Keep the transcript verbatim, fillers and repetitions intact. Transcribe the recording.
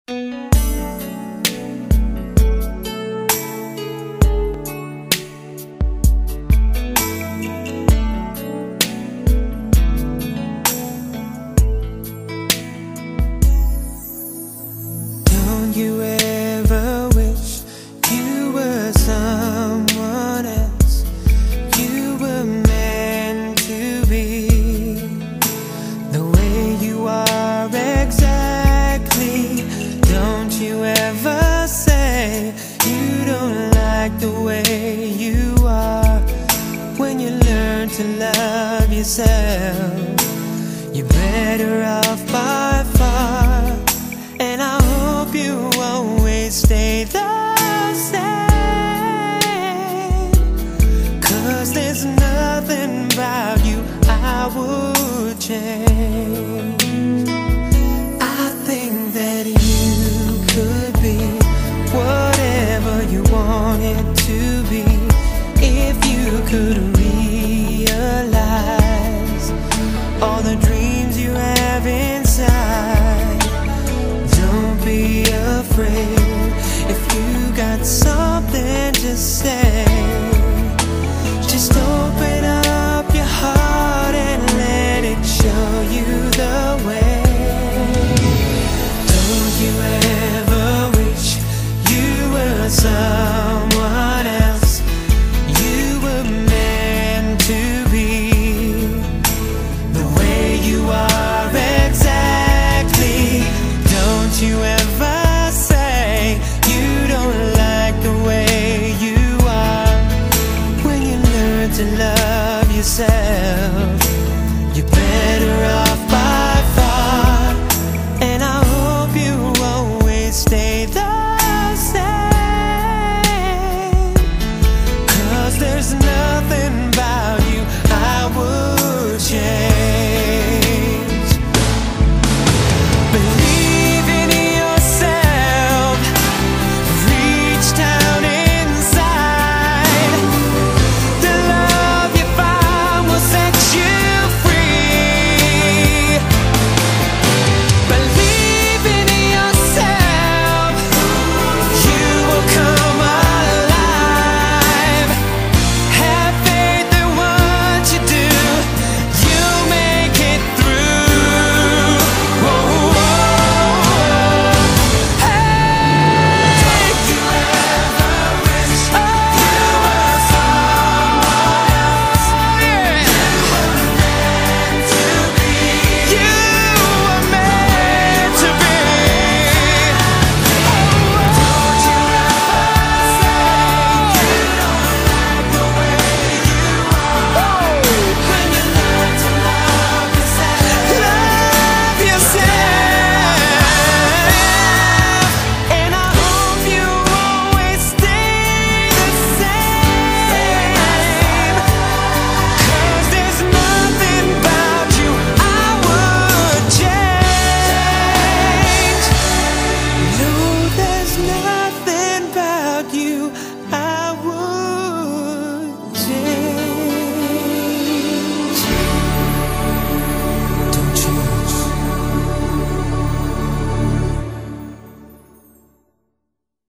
Don't you ever wish you were someone else? You were meant to be the way you are exactly. Don't you ever say you don't like the way you are. When you learn to love yourself, you're better off by far. And I hope you always stay the same, 'cause there's nothing about you I would change. I think that you could be whatever you wanted to be if you could